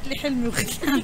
شكلي حلمي وختلان.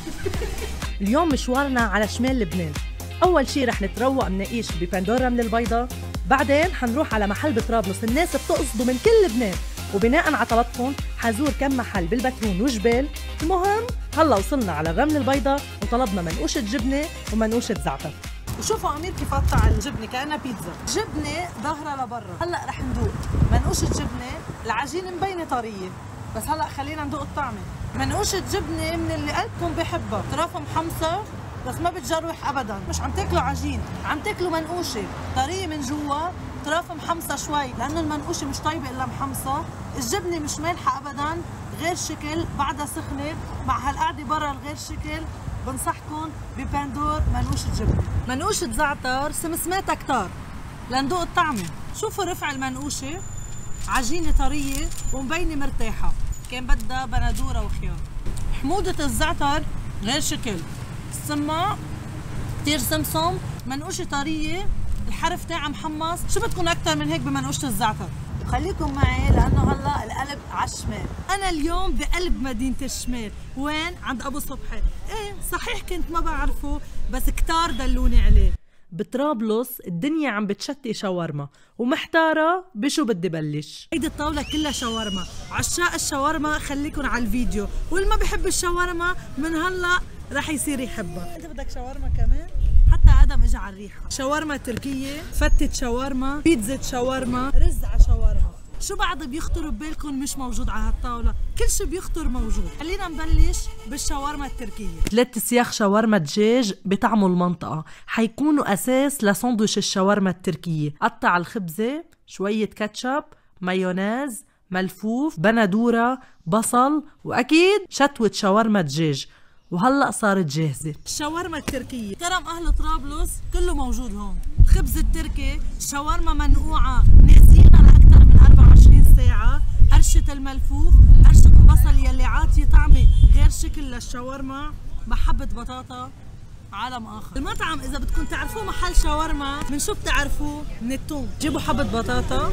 اليوم مشوارنا على شمال لبنان. أول شي رح نتروق مناقيش ببندور رمل البيضاء، بعدين حنروح على محل بطرابلس الناس بتقصده من كل لبنان، وبناء على طلبكم حزور كم محل بالبترون وجبال. المهم هلا وصلنا على الرمل البيضاء وطلبنا منقوشة جبنة ومنقوشة زعتر. وشوفوا أمير كيف قطع الجبنة كأنها بيتزا، جبنة ظهرها لبرا. هلا رح ندوق منقوشة جبنة، العجينة مبينة طرية، بس هلا خلينا ندوق الطعمة. منقوشة جبنة من اللي قلبكم بحبها، طرافها محمصة بس ما بتجروح ابدا، مش عم تاكلوا عجين، عم تاكلوا منقوشه طريه من جوا، طرافها محمصه شوي لانه المنقوشه مش طيبه الا محمصه، الجبنه مش مالحه ابدا، غير شكل، بعدها سخنه، مع هالقعده برا الغير شكل، بنصحكم ببندور منقوشه جبنه. منقوشه زعتر سمسماتها كتار لندوق الطعمه. شوفوا رفع المنقوشه، عجينه طريه ومبينه مرتاحه، كان بدها بندوره وخيار. حموضه الزعتر غير شكل، السماء كتير سمسم، منقوشة طرية، الحرف تاعها محمص، شو بدكم أكتر من هيك بمنقوشة الزعتر؟ خليكم معي لأنه هلا القلب على الشمال. أنا اليوم بقلب مدينة الشمال، وين؟ عند أبو صبحي. إيه صحيح كنت ما بعرفه بس كتار دلوني عليه. بطرابلس الدنيا عم بتشتي شاورما ومحتارة بشو بدي بلش. هيدي الطاولة كلها شاورما، عشاق الشاورما خليكن على الفيديو، واللي ما بحب الشاورما من هلا رح يصير يحبها. انت بدك شاورما كمان؟ حتى ادم اجى على الريحه. شاورما تركيه، فتة شاورما، بيتزا شاورما، رز على شاورما. شو بعد بيخطر ببالكم مش موجود على هالطاوله؟ كل شيء بيخطر موجود. خلينا نبلش بالشاورما التركيه. 3 سياخ شاورما دجاج بطعموا المنطقه، حيكونوا اساس لساندويش الشاورما التركيه. قطع الخبزه، شويه كاتشب، مايونيز، ملفوف، بندوره، بصل، واكيد شتوه شاورما دجاج. وهلا صارت جاهزه الشاورما التركيه. كرم اهل طرابلس كله موجود هون. الخبز التركي، شاورما منقوعه ناسينها لاكثر من 24 ساعه، قرشه الملفوف، قرشه البصل يلي عاطيه طعمه غير شكل للشاورما، محبه بطاطا عالم اخر. المطعم اذا بدكم تعرفوه محل شاورما من شو بتعرفوه؟ من الثوم. جيبوا حبه بطاطا،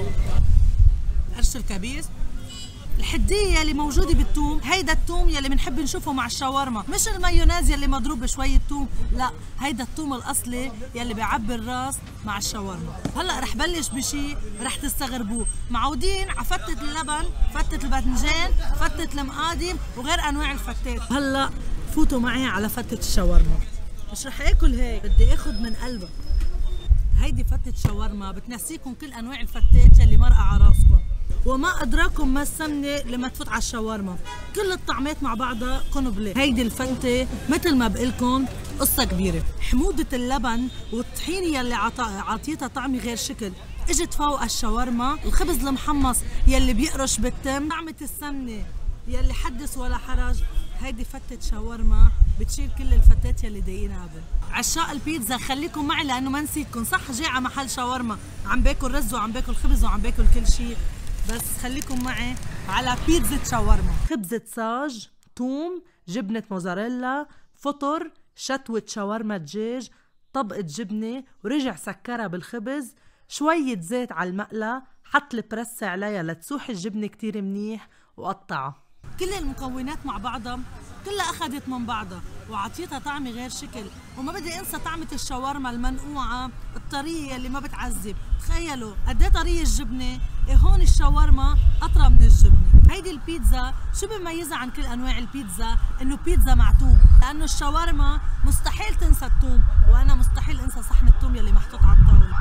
قرش الكبيس، الحدية يلي موجودة بالثوم، هيدا الثوم يلي بنحب نشوفه مع الشاورما، مش المايونيز يلي مضروب بشوية ثوم، لا هيدا الثوم الأصلي يلي بيعبي الراس مع الشاورما. هلا رح بلش بشي رح تستغربوه، معودين على فتة اللبن، فتة الباذنجان، فتة المقادم وغير أنواع الفتات. هلا فوتوا معي على فتة الشاورما. مش رح آكل هيك، بدي آخد من قلبها. هيدي فتة شاورما بتنسيكم كل أنواع الفتات يلي مرقة على راسكم. وما أدراكم ما السمنة لما تفوت على الشاورما، كل الطعمات مع بعضها قنبلة. هيدي الفتة مثل ما بقلكم قصة كبيرة. حموضة اللبن والطحينة يلي عطيتها طعم غير شكل، اجت فوق الشاورما، الخبز المحمص يلي بيقرش بالتم، طعمة السمنة يلي حدث ولا حرج. هيدي فتة شاورما بتشيل كل الفتات يلي ضايقينها قبل. عشاق البيتزا خليكم معي لأنه ما نسيتكم، صح جاي على محل شاورما عم باكل رز وعم باكل خبز وعم باكل كل شيء، بس خليكم معي على بيتزا شاورما. خبزة صاج، ثوم، جبنة موزاريلا، فطر، شتوة شاورما دجاج، طبقة جبنة، ورجع سكرها بالخبز، شوية زيت على المقلة، حط البرس عليها لتسوح الجبنة كتير منيح وقطعها. كل المكونات مع بعضها كلها أخذت من بعضها وعطيتها طعم غير شكل. وما بدي انسى طعمة الشاورما المنقوعة الطرية اللي ما بتعذب. تخيلوا قد ايه طرية الجبنة، هون الشاورما أطرى من الجبنة. هيدي البيتزا شو بيميزها عن كل أنواع البيتزا؟ إنه بيتزا مع توم، لأنه الشاورما مستحيل تنسى التوم، وأنا مستحيل انسى صحن التوم يلي محطوط على الطاولة.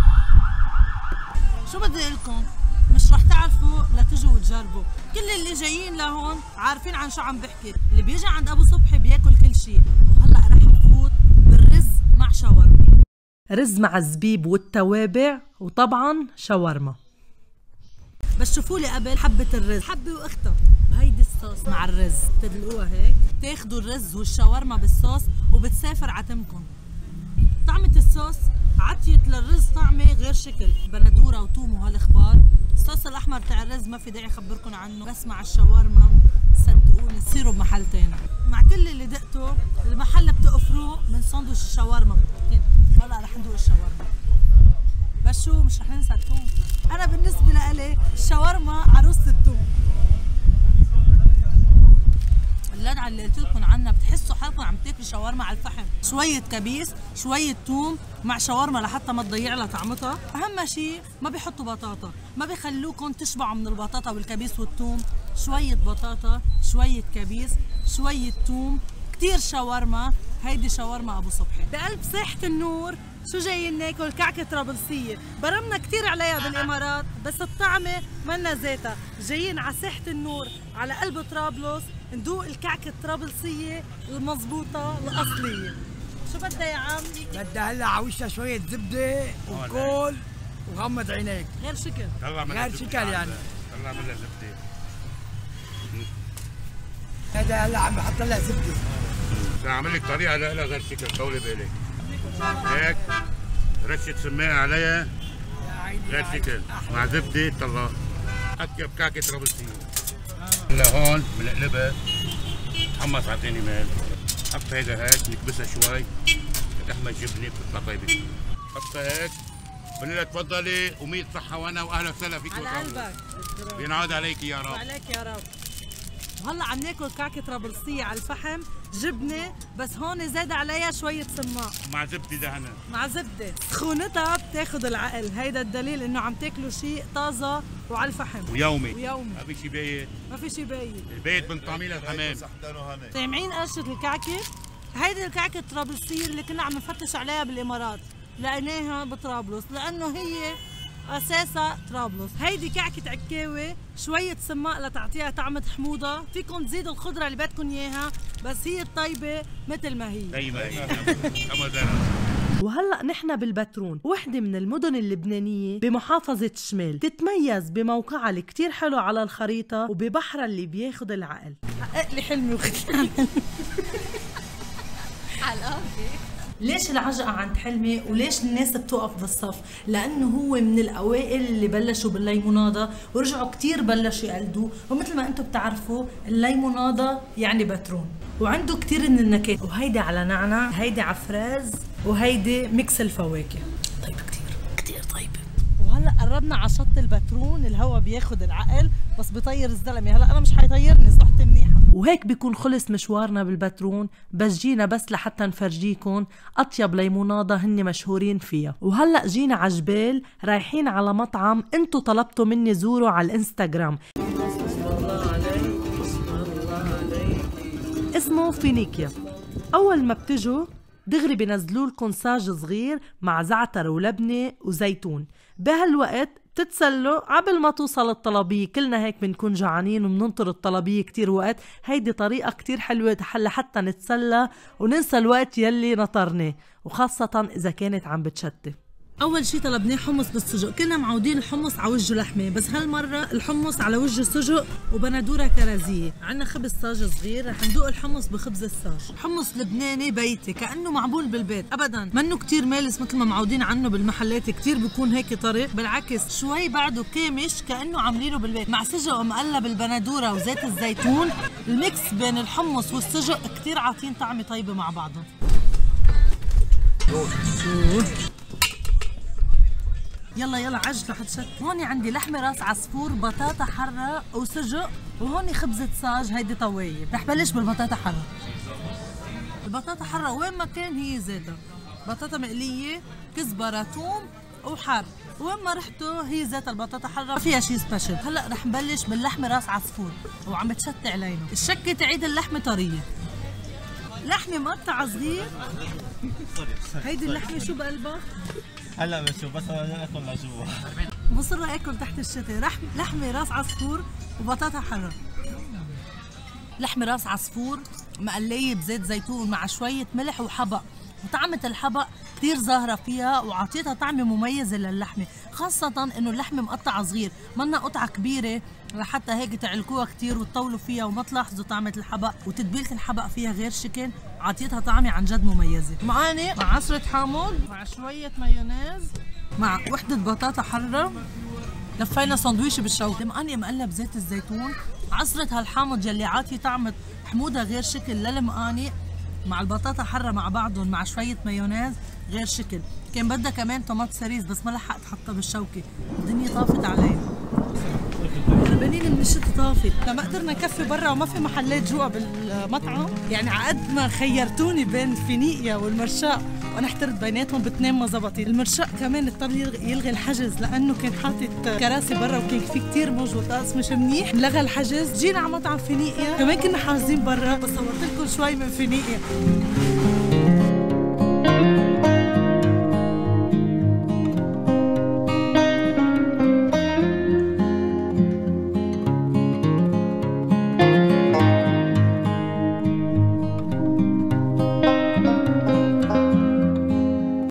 شو بدي لكم؟ مش رح تعرفوا لتجوا وتجربوا. كل اللي جايين لهون عارفين عن شو عم بحكي، اللي بيجي عند ابو صبحي بياكل كل شيء. وهلا رح نفوت بالرز مع شاورما. رز مع الزبيب والتوابع وطبعا شاورما. بس شوفوا لي قبل حبة الرز، حبة واختها. هيدي الصوص مع الرز تدلقوها هيك، تاخدوا الرز والشاورما بالصوص وبتسافر عتمكم. طعمة الصوص عطيت للرز طعمة غير شكل، بندورة وثوم وهالاخبار. الصوص الاحمر تاع الرز ما في داعي اخبركم عنه، بس مع الشاورما صدقوني تصيروا بمحل تاني. مع كل اللي دقته المحل بتقفروه من ساندويش الشاورما. هلا رح ندوق الشاورما، بس شو مش رح ننسى الثوم. انا بالنسبة لإلي الشاورما عروسة الثوم. المتعه اللي قلت لكم عنها، بتحسوا حالكم عم تاكلوا شاورما على الفحم، شويه كبيس، شويه ثوم مع شاورما لحتى ما تضيع لها طعمتها. اهم شيء ما بيحطوا بطاطا، ما بيخلوكم تشبعوا من البطاطا والكبيس والثوم. شويه بطاطا، شويه كبيس، شويه ثوم، كثير شاورما. هيدي شاورما ابو صبحي بقلب ساحه النور. شو جايين ناكل؟ كعكه طرابلسيه، برمنا كثير عليها بالامارات بس الطعمه منا ذاتها. جايين على ساحه النور على قلب طرابلس ندوق الكعكه الطرابلسيه المضبوطه الاصليه. شو بدها يا عم؟ بدها هلا على وشها شويه زبده وكول وغمض عينيك. غير شكل، غير شكل يعني. طلع منها زبده. هذا هلا عم بحط لها زبده. اعمل لك طريقه لها غير شكل، طولي بالك هيك رشه سماء عليها غير شكل مع زبده. طلع اطيب كعكه طرابلسيه. هلا هون بنقلبها تحمص على ثاني مال. حط هيدا هيك نكبسها شوي تحمى جبنه بتطلع طيبه. حطها هيك بقول لها تفضلي وميت صحه وانا واهلا وسهلا فيك. على قلبك. بينعاد عليك يا رب. عليك يا رب. وهلا عم ناكل كعكه طرابلسيه على الفحم، جبنه بس هون زاد عليها شويه سماق مع زبده دهنه. مع زبده. سخونتها بتاخذ العقل، هيدا الدليل انه عم تاكلوا شيء طازه وعلى الفحم ويومي. ما في شيء بايت. ما في شيء باين. البيت بنطعميه للحمام. سامعين قرشه الكعكه؟ هيدي الكعكه الطرابلسيه اللي كنا عم نفتش عليها بالامارات، لقيناها بطرابلس لانه هي اساسا طرابلس. هيدي كعكه عكاوي، شويه سماق لتعطيها طعمه حموضه، فيكم تزيدوا الخضره اللي بدكم اياها بس هي الطيبه مثل ما هي. دايما وهلأ نحن بالبترون، وحدة من المدن اللبنانية بمحافظة شمال، تتميز بموقعها اللي كتير حلو على الخريطة وببحرها اللي بياخد العقل. حقق لي حلمي وخدني على القهوة. ليش العجقة عند حلمي وليش الناس بتوقف بالصف؟ لأنه هو من الأوائل اللي بلشوا بالليمونادة ورجعوا كتير بلشوا يقلدوه، ومثل ما أنتم بتعرفوا الليمونادة يعني بترون، وعنده كتير من النكهات، وهيدي على نعناع، هيدي على فراز، وهيدي ميكس الفواكه. طيبة كتير طيبة. وهلا قربنا على شط البترون، الهوا بياخد العقل بس بيطير الزلمة. هلا أنا مش حيطيرني، صحتي منيحة. وهيك بيكون خلص مشوارنا بالبترون، بس جينا بس لحتى نفرجيكم أطيب ليمونادة هن مشهورين فيها. وهلا جينا على جبال، رايحين على مطعم انتو طلبتوا مني زوروا على الانستغرام. اسمه فينيكيا. أول ما بتجوا دغري بينزلوا لكم صاج صغير مع زعتر ولبنة وزيتون. بهالوقت بتتسلوا عبل ما توصل الطلبية. كلنا هيك بنكون جعانين وبننطر الطلبية كتير وقت. هيدي طريقة كتير حلوة حتى نتسلى وننسى الوقت يلي نطرناه، وخاصة إذا كانت عم بتشتي. أول شي طلبناه حمص بالسجق. كنا معودين الحمص على وجه لحمة، بس هالمرة الحمص على وجه سجق وبندورة كرزية. عنا خبز صاج صغير، رح ندوق الحمص بخبز الصاج. حمص لبناني بيتي كأنه معمول بالبيت، أبدا منه كتير مالس مثل ما معودين عنه بالمحلات، كتير بيكون هيك طري، بالعكس شوي بعده كامش كأنه عاملينه بالبيت مع سجق مقلب بالبندورة وزيت الزيتون. الميكس بين الحمص والسجق كتير عاطين طعمة طيبة مع بعضهم. يلا عجلة حتشت. هون عندي لحمة راس عصفور، بطاطا حرة وسجق، وهون خبزة صاج. هيدي طواية. رح بلش بالبطاطا حرة. البطاطا حرة وين ما كان هي زيتها، بطاطا مقلية، كزبرة، ثوم وحار، وين ما رحتوا هي زيت البطاطا حرة، ما فيها شيء سبيشل. هلا رح نبلش باللحمة راس عصفور وعم تشتي علينا. الشكة تعيد اللحمة طرية، لحمة مقطعة صغير. هيدي اللحمة شو بقلبها؟ هلا بشوف بس انا اكل لجوا. بصير اكل تحت الشتاء. لحمه راس عصفور وبطاطا حرة. لحمه راس عصفور مقليه بزيت زيتون مع شويه ملح وحبق، وطعمه الحبق كثير ظاهره فيها وعطيتها طعمه مميزه للحمه، خاصه انه اللحمه مقطعه صغير، منا قطعه كبيره لحتى هيك تعلكوها كثير وتطولوا فيها وما تلاحظوا طعمه الحبق، وتتبيله الحبق فيها غير شكل، عطيتها طعمه عن جد مميزه. معاني مع عصره حامض مع شويه مايونيز مع وحده بطاطا حره. لفينا سندويش بالشوكه، مقاني مقلب زيت الزيتون، عصره هالحامض يلي عاطي طعمه حموضه غير شكل للمقاني مع البطاطا حرة مع بعضهم مع شوية مايونيز غير شكل. كان بدها كمان طماط سريز بس ما لحقت حطها بالشوكة، الدنيا طافت علينا. هربانين من الشتا طافت، لما قدرنا نكفي برا وما في محلات جوا بالمطعم، يعني عقد ما خيرتوني بين فينيقيا والمرشاق وانا احترت بيناتهم باثنين ما زبطت. المرشاق كمان اضطر يلغي الحجز لانه كان حاطط كراسي برا وكان في كثير موج وطقس مش منيح، لغى الحجز. جينا على مطعم فينيقيا كمان كنا حاجزين برا، بس صورت لكم شوي من فينيقيا.